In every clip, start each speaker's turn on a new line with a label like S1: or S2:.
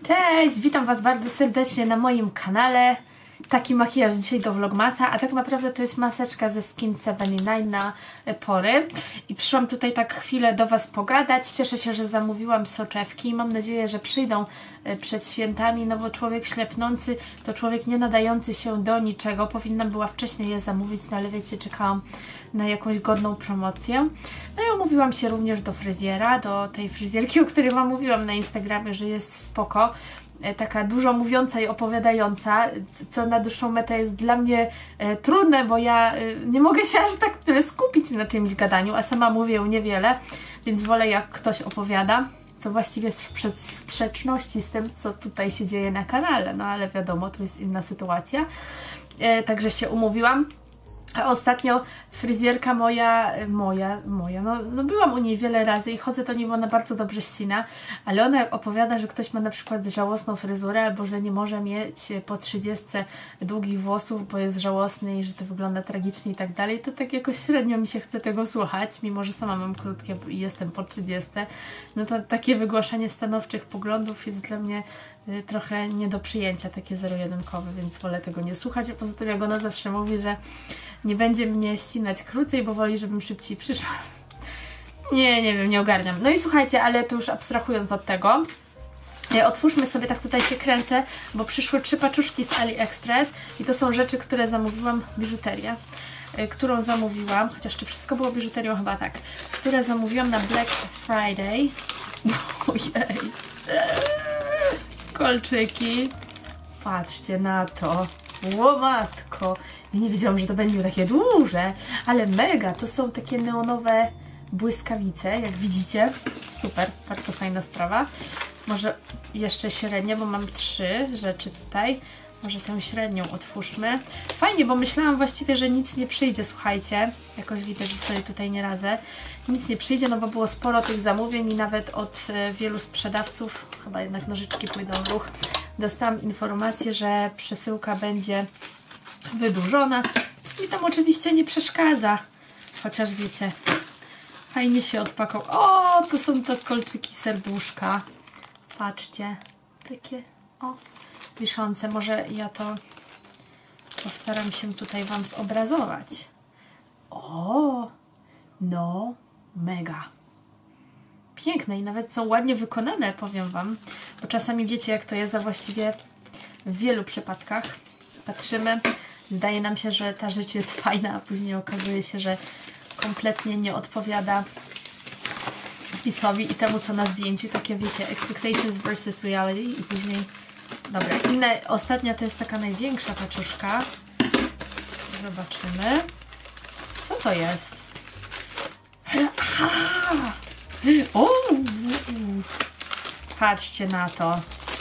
S1: Cześć, witam Was bardzo serdecznie na moim kanale. Taki makijaż dzisiaj do vlogmasa, a tak naprawdę to jest maseczka ze Skin 79 na pory. I przyszłam tutaj tak chwilę do Was pogadać. Cieszę się, że zamówiłam soczewki. Mam nadzieję, że przyjdą przed świętami, no bo człowiek ślepnący to człowiek nie nadający się do niczego. Powinnam była wcześniej je zamówić, no ale wiecie, czekałam na jakąś godną promocję. No i umówiłam się również do fryzjera, do tej fryzjerki, o której Wam mówiłam na Instagramie, że jest spoko. Taka dużo mówiąca i opowiadająca, co na dłuższą metę jest dla mnie trudne, bo ja nie mogę się aż tak tyle skupić na czymś gadaniu, a sama mówię niewiele, więc wolę jak ktoś opowiada, co właściwie jest w sprzeczności z tym, co tutaj się dzieje na kanale, no ale wiadomo, to jest inna sytuacja. Także się umówiłam. A ostatnio fryzjerka no byłam u niej wiele razy i chodzę do niej, bo ona bardzo dobrze ścina, ale ona opowiada, że ktoś ma na przykład żałosną fryzurę albo że nie może mieć po 30 długich włosów, bo jest żałosny i że to wygląda tragicznie i tak dalej, to tak jakoś średnio mi się chce tego słuchać, mimo że sama mam krótkie i jestem po 30, no to takie wygłaszanie stanowczych poglądów jest dla mnie trochę nie do przyjęcia, takie zero-jedynkowe, więc wolę tego nie słuchać, a poza tym jak ona zawsze mówi, że nie będzie mnie ścinać krócej, bo woli, żebym szybciej przyszła. Nie wiem, nie ogarniam. No i słuchajcie, ale to już abstrahując od tego, otwórzmy sobie, tak tutaj się kręcę, bo przyszły 3 paczuszki z AliExpress i to są rzeczy, które zamówiłam, biżuterię, którą zamówiłam, chociaż czy wszystko było biżuterią? Chyba tak. Które zamówiłam na Black Friday. Ojej. Kolczyki. Patrzcie na to. Łomatko. Ja nie wiedziałam, że to będzie takie duże, ale mega. To są takie neonowe błyskawice, jak widzicie. Super, bardzo fajna sprawa. Może jeszcze średnie, bo mam 3 rzeczy tutaj. Może tę średnią otwórzmy. Fajnie, bo myślałam właściwie, że nic nie przyjdzie, słuchajcie. Jakoś widać, że sobie tutaj nie radzę. Nic nie przyjdzie, no bo było sporo tych zamówień i nawet od wielu sprzedawców, chyba jednak nożyczki pójdą w ruch, dostałam informację, że przesyłka będzie wydłużona, co mi tam oczywiście nie przeszkadza. Chociaż wiecie, fajnie się odpakował. O, to są te kolczyki serduszka. Patrzcie, takie wiszące. Może ja to postaram się tutaj Wam zobrazować. O, no, mega. Piękne i nawet są ładnie wykonane, powiem Wam. Bo czasami wiecie, jak to jest, a właściwie w wielu przypadkach patrzymy, zdaje nam się, że ta rzecz jest fajna, a później okazuje się, że kompletnie nie odpowiada opisowi i temu, co na zdjęciu. Takie wiecie, expectations versus reality i później... Dobra, ostatnia to jest taka największa paczuszka. Zobaczymy. Co to jest? O! Patrzcie na to.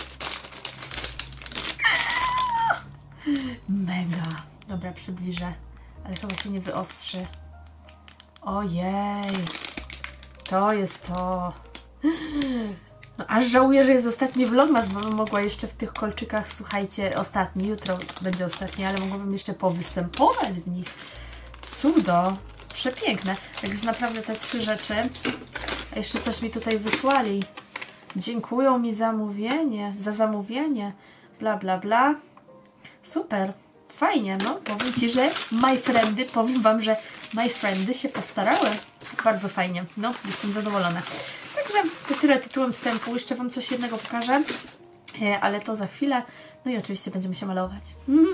S1: Mega. Dobra, przybliżę. Ale chyba się nie wyostrzy. Ojej. To jest to. No, aż żałuję, że jest ostatni vlogmas, bo bym mogła jeszcze w tych kolczykach, słuchajcie, ostatni, jutro będzie ostatni, ale mogłabym jeszcze powystępować w nich. Cudo, przepiękne. Także naprawdę te 3 rzeczy. A jeszcze coś mi tutaj wysłali. Dziękują mi za zamówienie, bla bla bla. Super, fajnie, no. Powiem Ci, że powiem Wam, że my friendy się postarały. Bardzo fajnie, no, jestem zadowolona. Także to tyle tytułem wstępu. Jeszcze Wam coś jednego pokażę, ale to za chwilę. No i oczywiście będziemy się malować.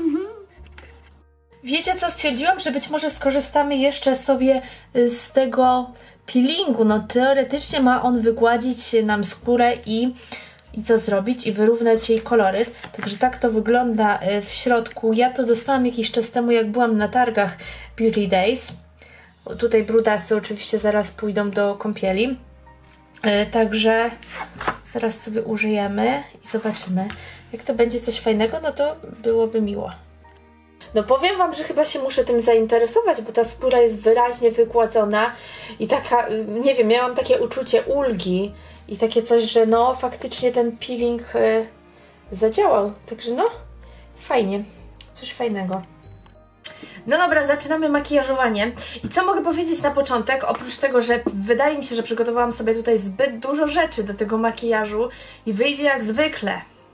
S1: Wiecie co? Stwierdziłam, że być może skorzystamy jeszcze sobie z tego peelingu. No teoretycznie ma on wygładzić nam skórę i co zrobić? I wyrównać jej koloryt. Także tak to wygląda w środku. Ja to dostałam jakiś czas temu, jak byłam na targach Beauty Days. Tutaj brudasy oczywiście zaraz pójdą do kąpieli. Także zaraz sobie użyjemy i zobaczymy, jak to będzie coś fajnego, no to byłoby miło. No powiem Wam, że chyba się muszę tym zainteresować, bo ta skóra jest wyraźnie wygładzona i taka, nie wiem, miałam takie uczucie ulgi i takie coś, że no faktycznie ten peeling zadziałał. Także no, fajnie, coś fajnego. No dobra, zaczynamy makijażowanie. I co mogę powiedzieć na początek? Oprócz tego, że wydaje mi się, że przygotowałam sobie tutaj zbyt dużo rzeczy do tego makijażu i wyjdzie jak zwykle.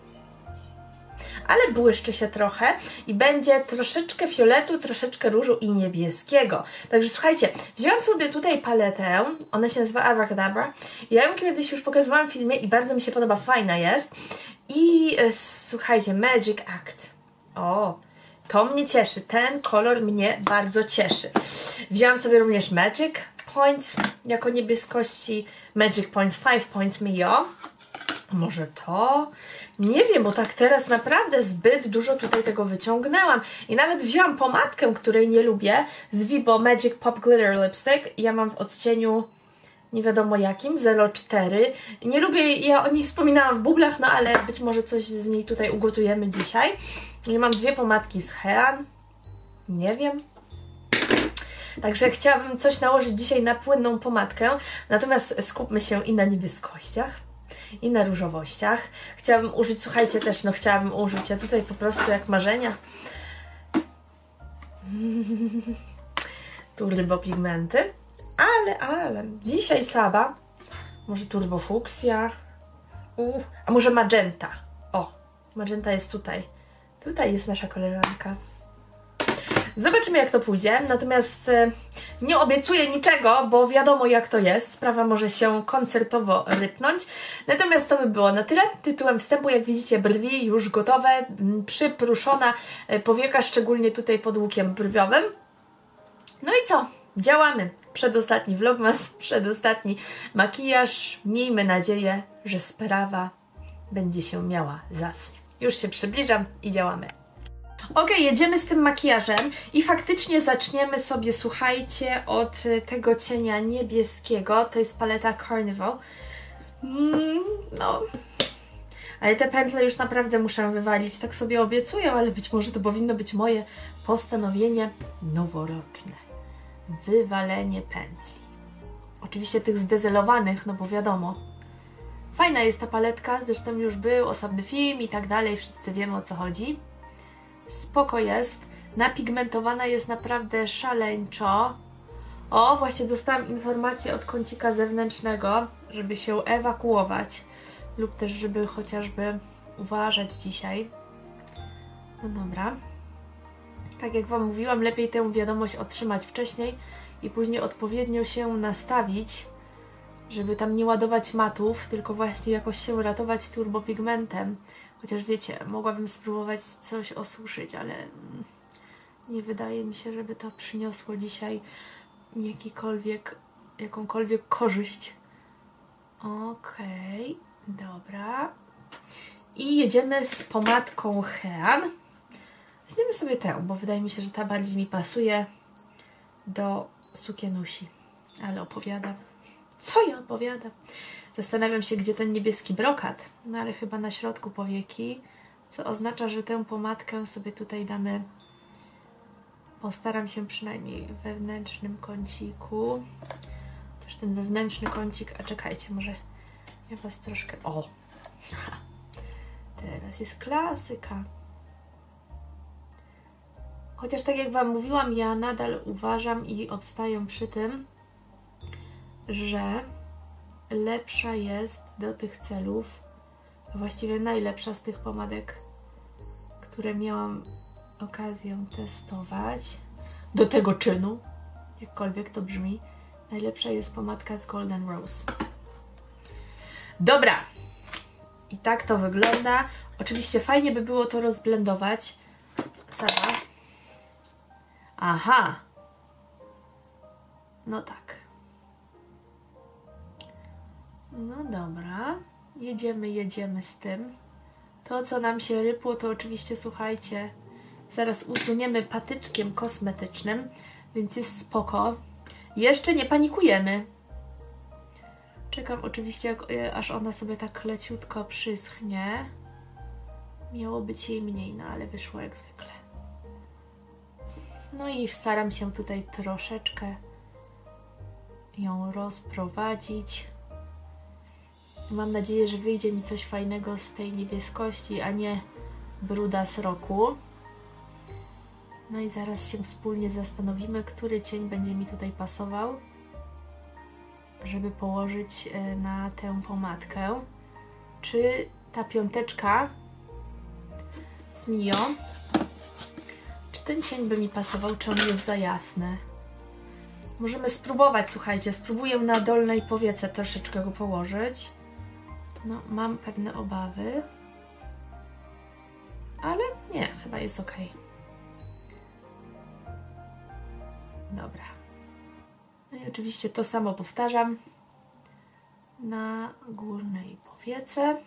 S1: ale błyszczy się trochę i będzie troszeczkę fioletu, troszeczkę różu i niebieskiego. Także słuchajcie, wzięłam sobie tutaj paletę, ona się nazywa Abracadabra. Ja ją kiedyś już pokazywałam w filmie i bardzo mi się podoba, fajna jest. I słuchajcie, Magic Act. O, to mnie cieszy, ten kolor mnie bardzo cieszy. Wzięłam sobie również Magic Points jako niebieskości, Magic Points 5 Points Mio. Może to? Nie wiem, bo tak teraz naprawdę zbyt dużo tutaj tego wyciągnęłam. I nawet wzięłam pomadkę, której nie lubię, z Vibo Magic Pop Glitter Lipstick. Ja mam w odcieniu nie wiadomo jakim, 04. Nie lubię, ja o niej wspominałam w bublach, no ale być może coś z niej tutaj ugotujemy dzisiaj. Ja mam dwie pomadki z Hean. Nie wiem. Także chciałabym coś nałożyć dzisiaj na płynną pomadkę, natomiast skupmy się i na niebieskościach, i na różowościach. Chciałabym użyć, słuchajcie, też, no chciałabym użyć, ja tutaj po prostu jak marzenia. Turbo pigmenty. Ale, dzisiaj Saba, może turbo fuksja, a może magenta. O, magenta jest tutaj. Tutaj jest nasza koleżanka. Zobaczymy, jak to pójdzie, natomiast nie obiecuję niczego, bo wiadomo, jak to jest. Sprawa może się koncertowo rypnąć. Natomiast to by było na tyle. Tytułem wstępu, jak widzicie, brwi już gotowe, przypruszona powieka, szczególnie tutaj pod łukiem brwiowym. No i co? Działamy. Przedostatni vlogmas, przedostatni makijaż. Miejmy nadzieję, że sprawa będzie się miała zacnie. Już się przybliżam i działamy. Ok, jedziemy z tym makijażem i faktycznie zaczniemy sobie, słuchajcie, od tego cienia niebieskiego. To jest paleta Carnival. No, ale te pędzle już naprawdę muszę wywalić. Tak sobie obiecuję, ale być może to powinno być moje postanowienie noworoczne. Wywalenie pędzli. Oczywiście tych zdezelowanych, no bo wiadomo. Fajna jest ta paletka, zresztą już był osobny film i tak dalej, wszyscy wiemy, o co chodzi. Spoko jest, napigmentowana jest naprawdę szaleńczo. O, właśnie dostałam informację od kącika zewnętrznego, żeby się ewakuować lub też żeby chociażby uważać dzisiaj. No dobra. Tak jak Wam mówiłam, lepiej tę wiadomość otrzymać wcześniej i później odpowiednio się nastawić, żeby tam nie ładować matów, tylko właśnie jakoś się ratować turbopigmentem. Chociaż wiecie, mogłabym spróbować coś osuszyć, ale nie wydaje mi się, żeby to przyniosło dzisiaj jakąkolwiek korzyść. Okej, dobra. I jedziemy z pomadką Hean. Weźmiemy sobie tę, bo wydaje mi się, że ta bardziej mi pasuje do sukienusi. Ale opowiadam. Co ja opowiadam? Zastanawiam się, gdzie ten niebieski brokat. No ale chyba na środku powieki, co oznacza, że tę pomadkę sobie tutaj damy. Postaram się przynajmniej w wewnętrznym kąciku. Też ten wewnętrzny kącik, a czekajcie, może ja Was troszkę... O! Teraz jest klasyka. Chociaż tak jak Wam mówiłam, ja nadal uważam i obstaję przy tym, że lepsza jest do tych celów, a właściwie najlepsza z tych pomadek, które miałam okazję testować do tego czynu, jakkolwiek to brzmi, najlepsza jest pomadka z Golden Rose. Dobra, i tak to wygląda. Oczywiście fajnie by było to rozblendować. Sara. Aha. No tak. No dobra. Jedziemy z tym. To, co nam się rypło, to oczywiście, słuchajcie, zaraz usuniemy patyczkiem kosmetycznym, więc jest spoko. Jeszcze nie panikujemy. Czekam oczywiście, aż ona sobie tak leciutko przyschnie. Miało być jej mniej, no ale wyszło jak zwykle. No i staram się tutaj troszeczkę ją rozprowadzić. Mam nadzieję, że wyjdzie mi coś fajnego z tej niebieskości, a nie bruda z roku. No i zaraz się wspólnie zastanowimy, który cień będzie mi tutaj pasował, żeby położyć na tę pomadkę. Czy ta piąteczka z jest Mio. Czy ten cień by mi pasował, czy on jest za jasny? Możemy spróbować, słuchajcie, spróbuję na dolnej powiece troszeczkę go położyć. No, mam pewne obawy. Ale nie, chyba jest ok. Dobra. No i oczywiście to samo powtarzam na górnej powiece.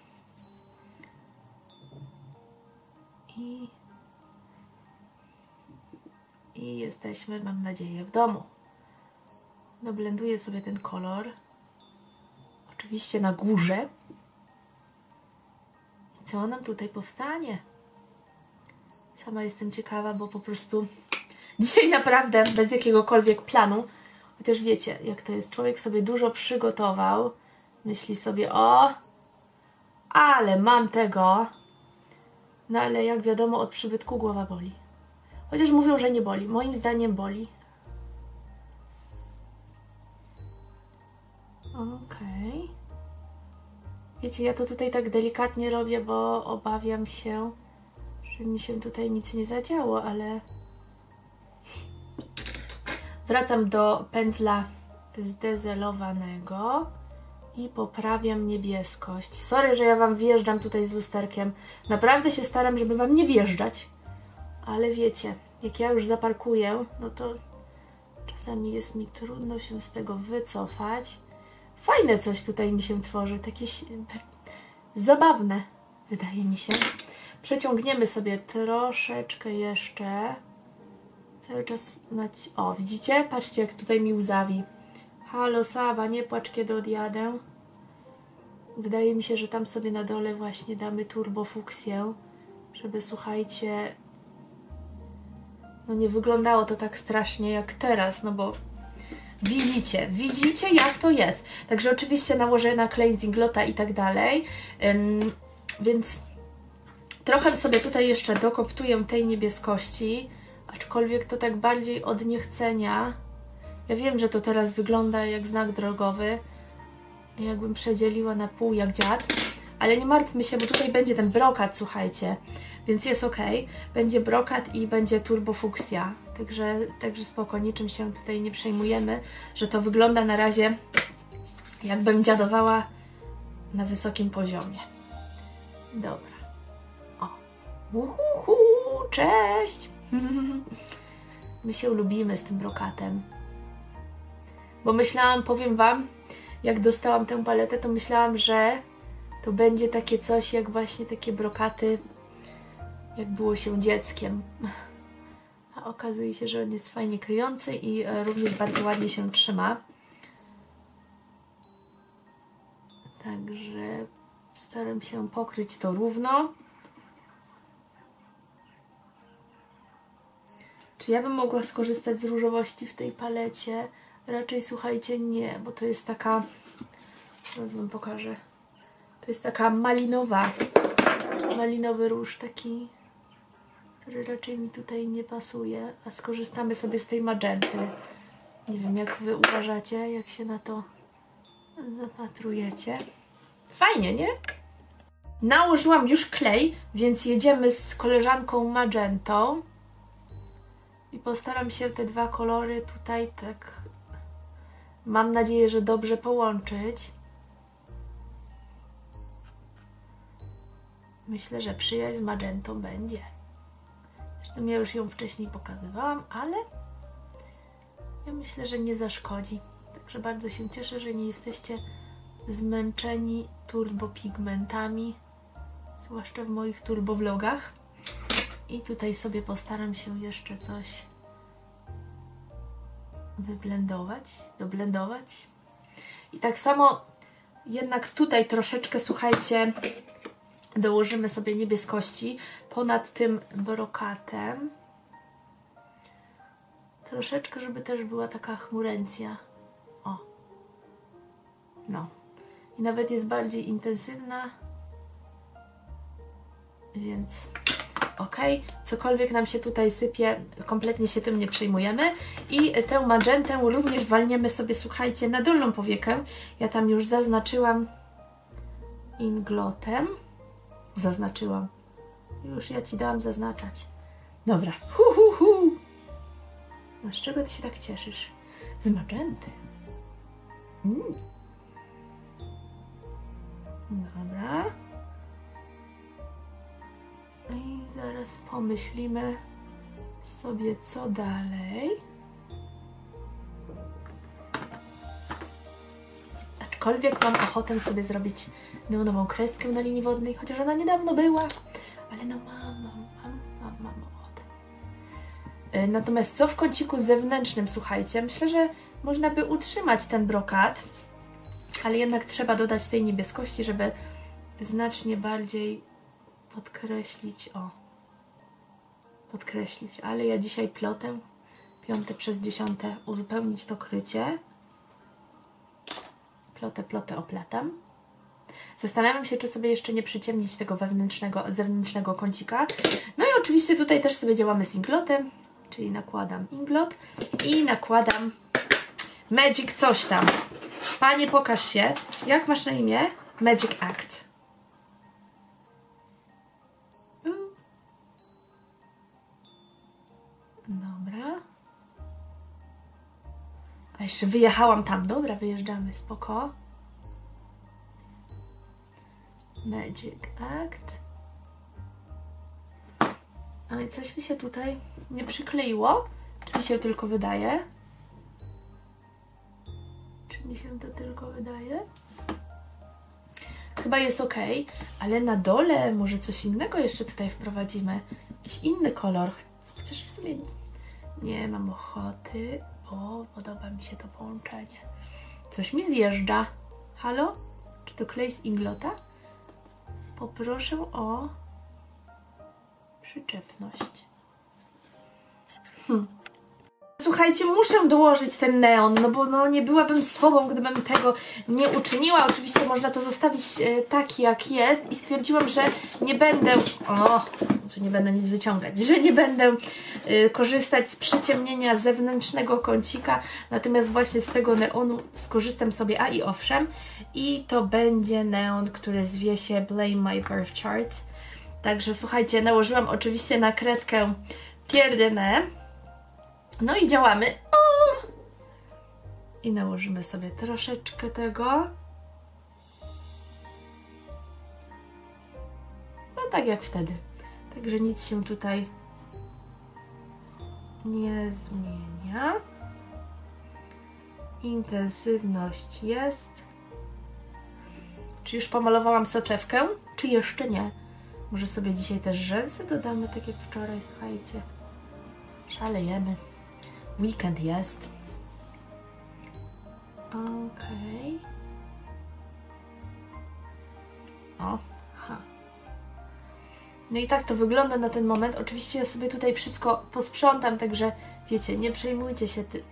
S1: I jesteśmy, mam nadzieję, w domu. Doblenduję sobie ten kolor. Oczywiście na górze. I co nam tutaj powstanie? Sama jestem ciekawa, bo po prostu dzisiaj naprawdę bez jakiegokolwiek planu, chociaż wiecie, jak to jest, człowiek sobie dużo przygotował, myśli sobie, o, ale mam tego, no ale jak wiadomo, od przybytku głowa boli. Chociaż mówią, że nie boli, moim zdaniem boli. Okej. Wiecie, ja to tutaj tak delikatnie robię, bo obawiam się, że mi się tutaj nic nie zadziało, ale wracam do pędzla zdezelowanego i poprawiam niebieskość. Sorry, że ja Wam wjeżdżam tutaj z lusterkiem. Naprawdę się staram, żeby Wam nie wjeżdżać. Ale wiecie, jak ja już zaparkuję, no to czasami jest mi trudno się z tego wycofać. Fajne coś tutaj mi się tworzy, takie zabawne, wydaje mi się. Przeciągniemy sobie troszeczkę jeszcze. Cały czas o, widzicie? Patrzcie, jak tutaj mi łzawi. Halo, Saba, nie płacz, kiedy odjadę. Wydaje mi się, że tam sobie na dole właśnie damy turbofuksję, żeby, słuchajcie, no nie wyglądało to tak strasznie jak teraz, no bo widzicie jak to jest. Także oczywiście nałożę na klej Zinglota i tak dalej, więc trochę sobie tutaj jeszcze dokoptuję tej niebieskości, aczkolwiek to tak bardziej od niechcenia. Ja wiem, że to teraz wygląda jak znak drogowy, jakbym przedzieliła na pół jak dziad, ale nie martwmy się, bo tutaj będzie ten brokat, słuchajcie, więc jest ok. Będzie brokat i będzie turbofuksja, także spoko, niczym się tutaj nie przejmujemy, że to wygląda na razie jakbym dziadowała na wysokim poziomie. Dobra. O. Uhuhu, cześć! My się lubimy z tym brokatem. Bo myślałam, powiem Wam, jak dostałam tę paletę, to myślałam, że to będzie takie coś jak właśnie takie brokaty, jak było się dzieckiem. A okazuje się, że on jest fajnie kryjący i również bardzo ładnie się trzyma. Także staram się pokryć to równo. Czy ja bym mogła skorzystać z różowości w tej palecie? Raczej, słuchajcie, nie, bo to jest taka, zaraz Wam pokażę, to jest taka malinowy róż taki, który raczej mi tutaj nie pasuje, a skorzystamy sobie z tej magenty. Nie wiem, jak Wy uważacie, jak się na to zapatrujecie. Fajnie, nie? Nałożyłam już klej, więc jedziemy z koleżanką magentą i postaram się te dwa kolory tutaj tak, mam nadzieję, że dobrze połączyć. Myślę, że przyjaźń z magentą będzie. Zresztą ja już ją wcześniej pokazywałam, ale ja myślę, że nie zaszkodzi. Także bardzo się cieszę, że nie jesteście zmęczeni turbopigmentami, zwłaszcza w moich turbovlogach. I tutaj sobie postaram się jeszcze coś wyblendować, doblendować. I tak samo jednak tutaj troszeczkę, słuchajcie, dołożymy sobie niebieskości ponad tym brokatem. Troszeczkę, żeby też była taka chmurencja. O. No. I nawet jest bardziej intensywna. Więc ok. Cokolwiek nam się tutaj sypie, kompletnie się tym nie przejmujemy. I tę magentę również walniemy sobie, słuchajcie, na dolną powiekę. Ja tam już zaznaczyłam inglotem. Już ja ci dałam zaznaczać. Dobra. No z czego ty się tak cieszysz? Z magenty. Dobra. I zaraz pomyślimy sobie, co dalej. Aczkolwiek mam ochotę sobie zrobić neonową kreskę na linii wodnej, chociaż ona niedawno była, ale no mam ochotę. Natomiast co w kąciku zewnętrznym, słuchajcie, myślę, że można by utrzymać ten brokat, ale jednak trzeba dodać tej niebieskości, żeby znacznie bardziej podkreślić, ale ja dzisiaj plotę 5/10 uzupełnić to krycie. Plotę oplatam. Zastanawiam się, czy sobie jeszcze nie przyciemnić tego zewnętrznego kącika. No i oczywiście tutaj też sobie działamy z inglotem, czyli nakładam inglot i nakładam Magic coś tam. Panie, pokaż się. Jak masz na imię? Magic Act. Dobra. A jeszcze wyjechałam tam. Dobra, wyjeżdżamy. Spoko. Magic Act. A i coś mi się tutaj nie przykleiło? Czy mi się tylko wydaje? Czy mi się to tylko wydaje? Chyba jest ok, ale na dole może coś innego jeszcze tutaj wprowadzimy. Jakiś inny kolor. Chociaż w sumie nie mam ochoty. O, podoba mi się to połączenie. Coś mi zjeżdża. Halo? Czy to klej z inglota? Poproszę o przyczepność. Słuchajcie, muszę dołożyć ten neon, no bo no, nie byłabym sobą, gdybym tego nie uczyniła. Oczywiście można to zostawić taki, jak jest i stwierdziłam, że nie będę... że nie będę nic wyciągać, że nie będę korzystać z przyciemnienia zewnętrznego kącika, natomiast właśnie z tego neonu skorzystam sobie, a i owszem, i to będzie neon, który zwie się Blame My Birth Chart. Także słuchajcie, nałożyłam oczywiście na kredkę pierdynę. No i działamy. I nałożymy sobie troszeczkę tego. No tak jak wtedy. Także nic się tutaj nie zmienia. Intensywność jest. Czy już pomalowałam soczewkę? Czy jeszcze nie? Może sobie dzisiaj też rzęsy dodamy, tak jak wczoraj, słuchajcie. Szalejemy. Weekend jest. Okej. No i tak to wygląda na ten moment. Oczywiście ja sobie tutaj wszystko posprzątam, także wiecie, nie przejmujcie się tym.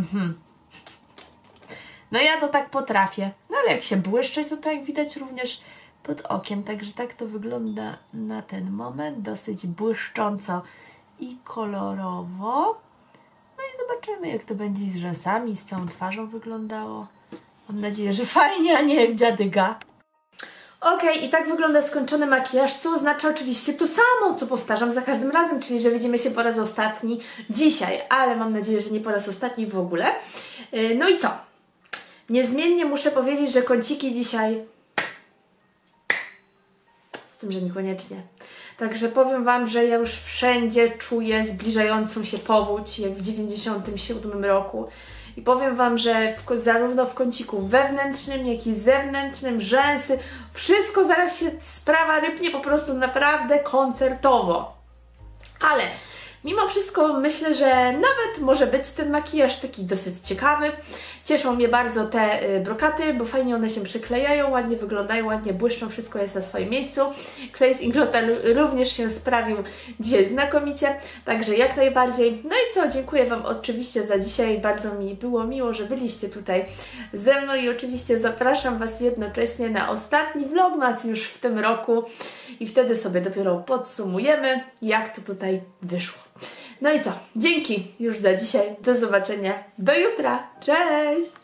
S1: No ja to tak potrafię. No ale jak się błyszczy, to tak widać również pod okiem. Także tak to wygląda na ten moment. Dosyć błyszcząco i kolorowo. No i zobaczymy, jak to będzie z rzęsami, z całą twarzą wyglądało. Mam nadzieję, że fajnie, a nie jak dziadyga. I tak wygląda skończony makijaż, co oznacza oczywiście to samo, co powtarzam za każdym razem, czyli że widzimy się po raz ostatni dzisiaj, ale mam nadzieję, że nie po raz ostatni w ogóle. No i co? Niezmiennie muszę powiedzieć, że kąciki dzisiaj... Z tym, że niekoniecznie. Także powiem Wam, że ja już wszędzie czuję zbliżającą się powódź, jak w 97 roku. I powiem Wam, że zarówno w kąciku wewnętrznym, jak i zewnętrznym, rzęsy, wszystko zaraz się sprawa rypnie po prostu naprawdę koncertowo. Ale mimo wszystko myślę, że nawet może być ten makijaż taki dosyć ciekawy. Cieszą mnie bardzo te brokaty, bo fajnie one się przyklejają, ładnie wyglądają, ładnie błyszczą, wszystko jest na swoim miejscu. Klej z inglota również się sprawił dzisiaj znakomicie, także jak najbardziej. No i co, dziękuję Wam oczywiście za dzisiaj, bardzo mi było miło, że byliście tutaj ze mną i oczywiście zapraszam Was jednocześnie na ostatni vlogmas już w tym roku i wtedy sobie dopiero podsumujemy, jak to tutaj wyszło. No i co? Dzięki już za dzisiaj. Do zobaczenia. Do jutra. Cześć!